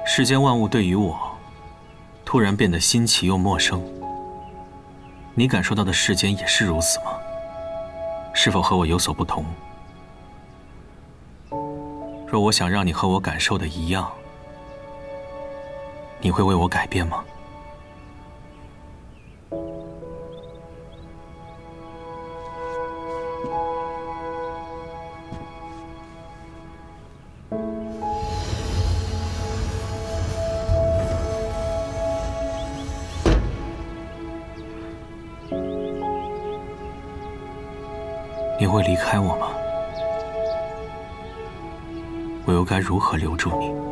世间万物对于我，突然变得新奇又陌生。你感受到的世间也是如此吗？是否和我有所不同？若我想让你和我感受的一样，你会为我改变吗？你会离开我吗？我又该如何留住你？